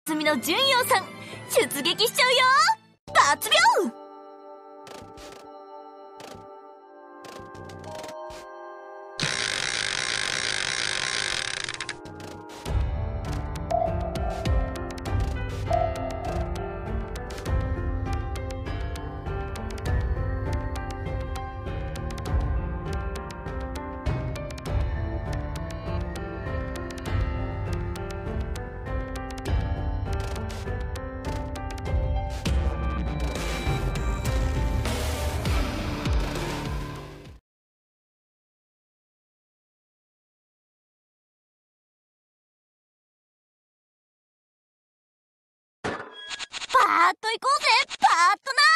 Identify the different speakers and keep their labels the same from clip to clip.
Speaker 1: 辰巳の純陽さん出撃しちゃうよ。抜秒。パーッと行こうぜ、パーッとな。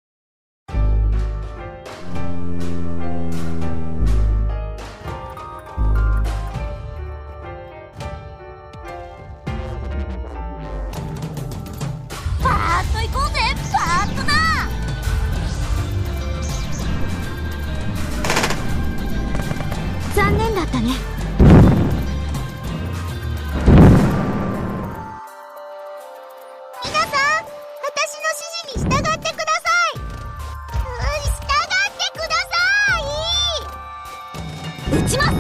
Speaker 1: パーッと行こうぜ、パーッとな。残念だったね。撃ちます。当たって。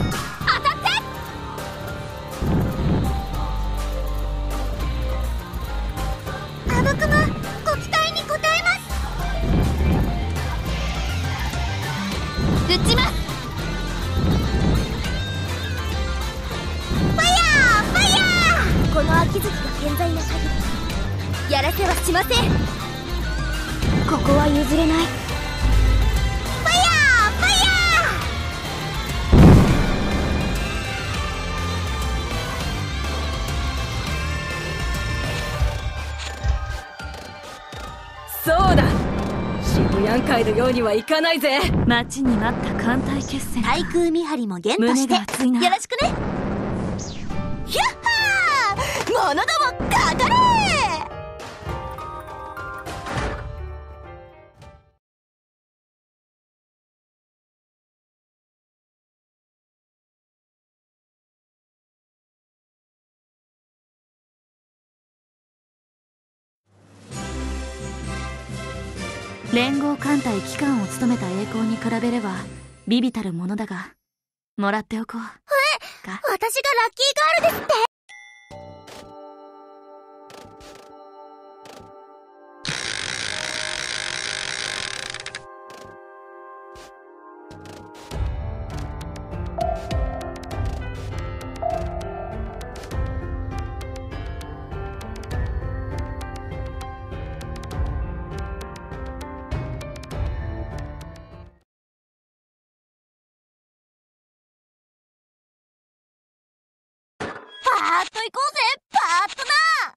Speaker 1: あぼくもご期待に応えます。撃ちます。ファイヤーファイヤー。この秋月が健在な限りやらせはしません。ここは譲れない。
Speaker 2: そうだ、渋谷会のようにはいかないぜ。
Speaker 1: 待ちに待った艦隊決戦。対空見張りもゲットして、
Speaker 2: 胸が熱いな。
Speaker 1: よろしくね。ひゃっはー、者どもかかれ。連合艦隊機関を務めた栄光に比べれば微々たるものだが、もらっておこう。
Speaker 3: 私がラッキーガールですって。
Speaker 1: パーッと行こうぜ、パーッとな。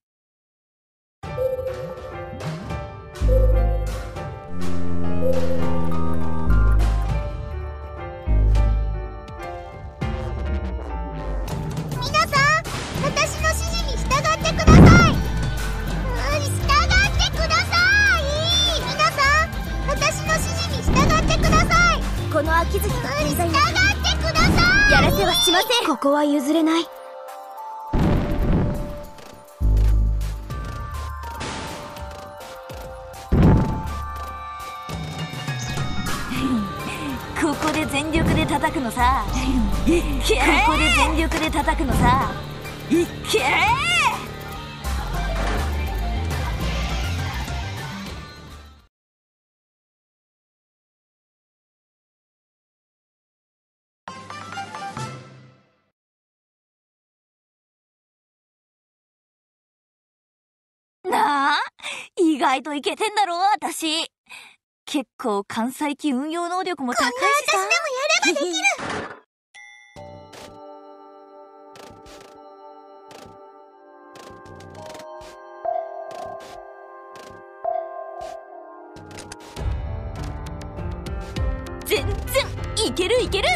Speaker 3: 皆さん、私の指示に従ってください。従ってください。皆さん、私の指示に従ってください。
Speaker 1: この秋月が健在な
Speaker 3: 従ってください。
Speaker 1: やらせはしません。ここは譲れない。ここで全力で叩くのさ。ここで全力で叩くのさ。いっけー。なあ、意外とイケてんだろ私。結構関西機運用能力も高いしさ。
Speaker 3: こんな私でもやればできる。
Speaker 1: 全然いけるいける。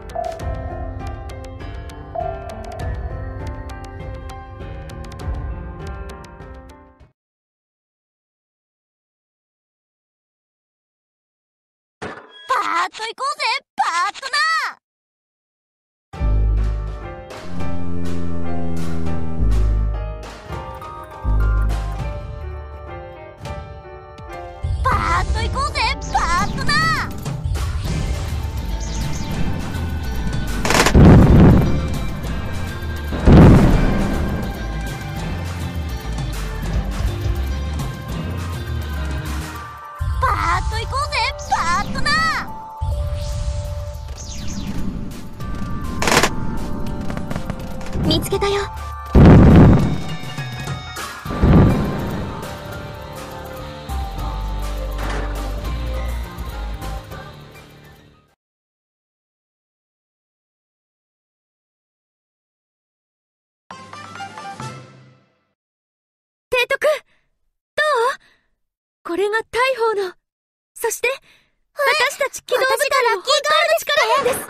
Speaker 1: パーッと行こうぜ、パーッとな。 行こうぜパートナー。パーッと行こうぜパートナー。見つけたよ。
Speaker 2: 提督、どう？これが大砲の、そして私たち機動部隊の本当の力なんです。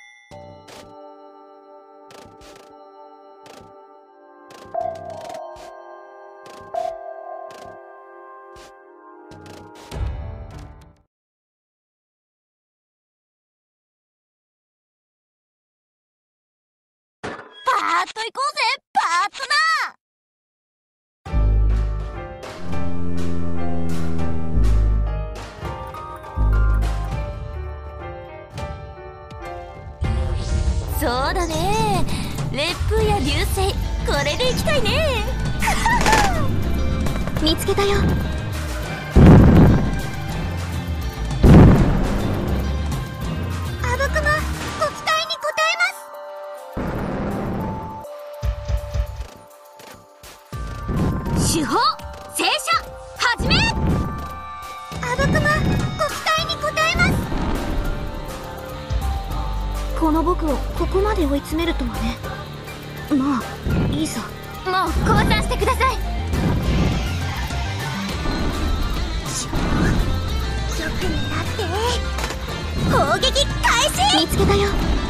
Speaker 1: パーッと行こうぜパートナー。そうだね、烈風や流星、これで行きたいね。見つけたよ。あぶくま、ご期待に応えます。手法正射始め。あぶくま、ご期待に応えます。
Speaker 3: この僕をここまで追い詰めるとはね。まあいいさ。
Speaker 1: もう降参してください。よく狙って砲撃開始。見つけたよ。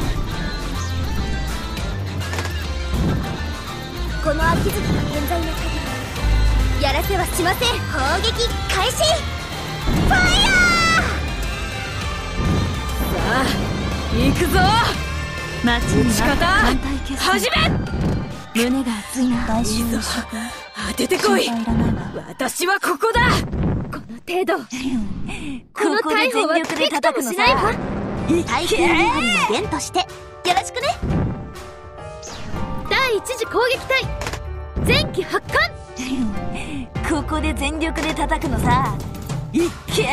Speaker 1: この秋月が健在な限りやらせはしません。砲撃開始。ファイヤー。
Speaker 2: さあ行くぞ。
Speaker 4: 待ちに
Speaker 2: 打ち方始め。
Speaker 4: 胸が熱いな。大
Speaker 2: いいぞ、当ててこい。私はここだ。この程度、この大砲はびくともしないわ。
Speaker 1: 対空見張りの弦としてよろしくね。
Speaker 2: 第一次攻撃隊前期発艦。
Speaker 4: ここで全力で叩くのさ。いっけ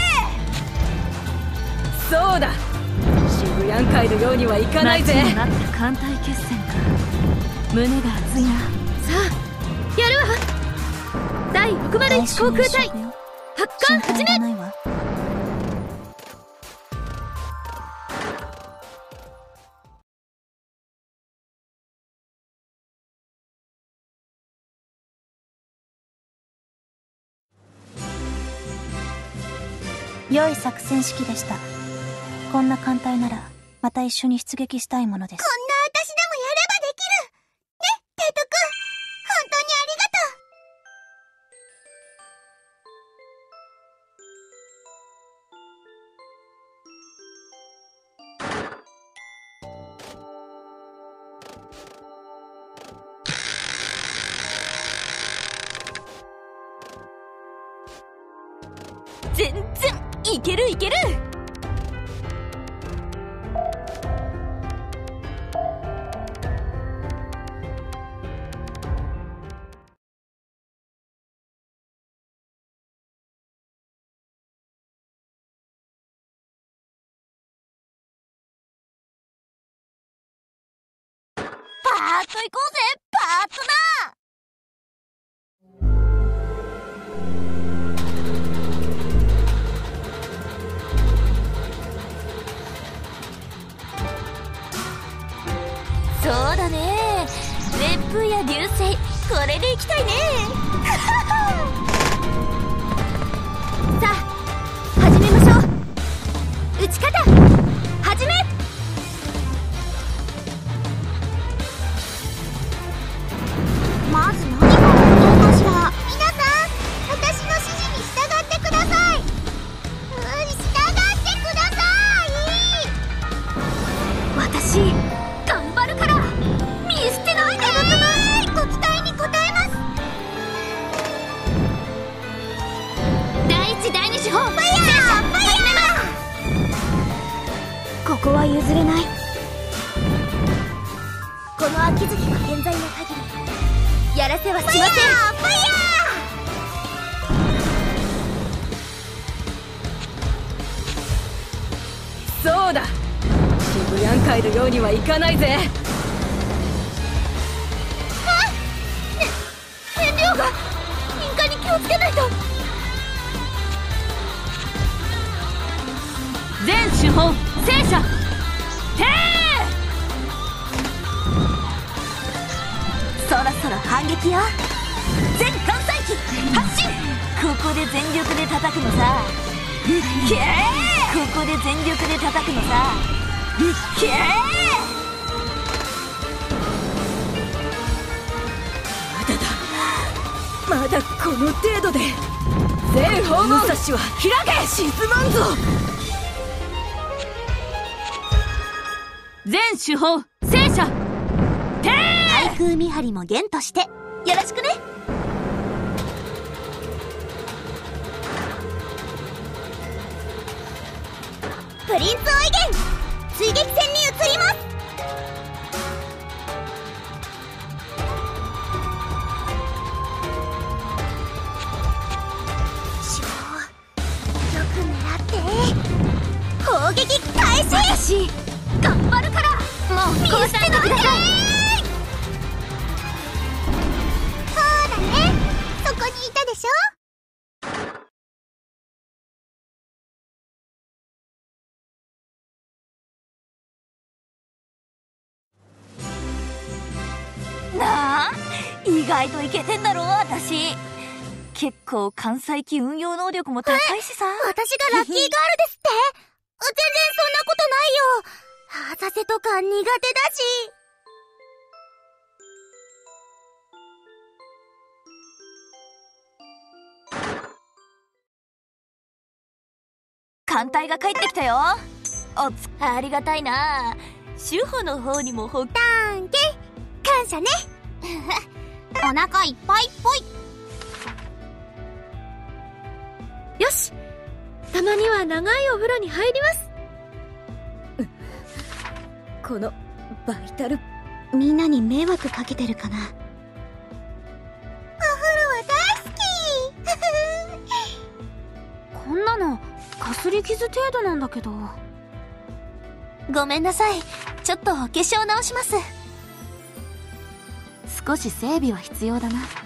Speaker 4: ー。
Speaker 2: そうだ、渋谷会のようにはいかないぜ。
Speaker 4: 待ちになった艦隊決戦か。胸が熱いな。
Speaker 2: さあやるわ。第601航空隊発艦始め。
Speaker 4: 良い作戦指揮でした。こんな艦隊ならまた一緒に出撃したいものです。
Speaker 3: こんな私でもやればできるね、提督。本当にありがとう。
Speaker 1: 全然いけるいける。パーッと行こうぜパートナー。そうだね、烈風や流星、これで行きたいね。さあ始めましょう。撃ち方始め。
Speaker 3: まず何が起こるかしら。皆さん、私の指示に従ってください。従ってください。
Speaker 1: 私頑張るから見捨てないで。
Speaker 3: ご期待に応えます。
Speaker 1: こは譲れない。この秋月が健在な限りやらせはしません。ファイヤ
Speaker 2: ー！そうだ、渋谷帰るようにはいかないぜ。
Speaker 1: 燃料が引火に気をつけないと。
Speaker 2: 全手法戦車停！
Speaker 4: そろそろ反撃よ。全艦載機発進。ここで全力で叩くのさ。ここで全力で叩くのさ。
Speaker 2: まだこの程度で全方武蔵は開け沈まんぞ。全手法戦車停！
Speaker 4: 対空見張りもゲンとしてよろしくね。
Speaker 1: プリンスオイゲン追撃戦に移ります。よく狙って砲撃開始。
Speaker 2: 私頑張るから。もうこうしてください。
Speaker 3: そうだね、そこにいたでしょ。
Speaker 4: なあ、意外とイケてんだろ私。結構関西機運用能力も高いしさ。
Speaker 1: 私がラッキーガールですって。全然そんなことないよ。浅瀬とか苦手だし。
Speaker 4: 艦隊が帰ってきたよ。ありがたいな。主歩の方にも
Speaker 1: ダンケ感謝ね。お腹いっぱいっぽい。
Speaker 2: よし、たまには長いお風呂に入ります。このバイタル。
Speaker 1: みんなに迷惑かけてるかな。
Speaker 3: お風呂は大好き。
Speaker 2: こんなのかすり傷程度なんだけど。
Speaker 4: ごめんなさい、ちょっとお化粧直します。
Speaker 2: 少し整備は必要だな。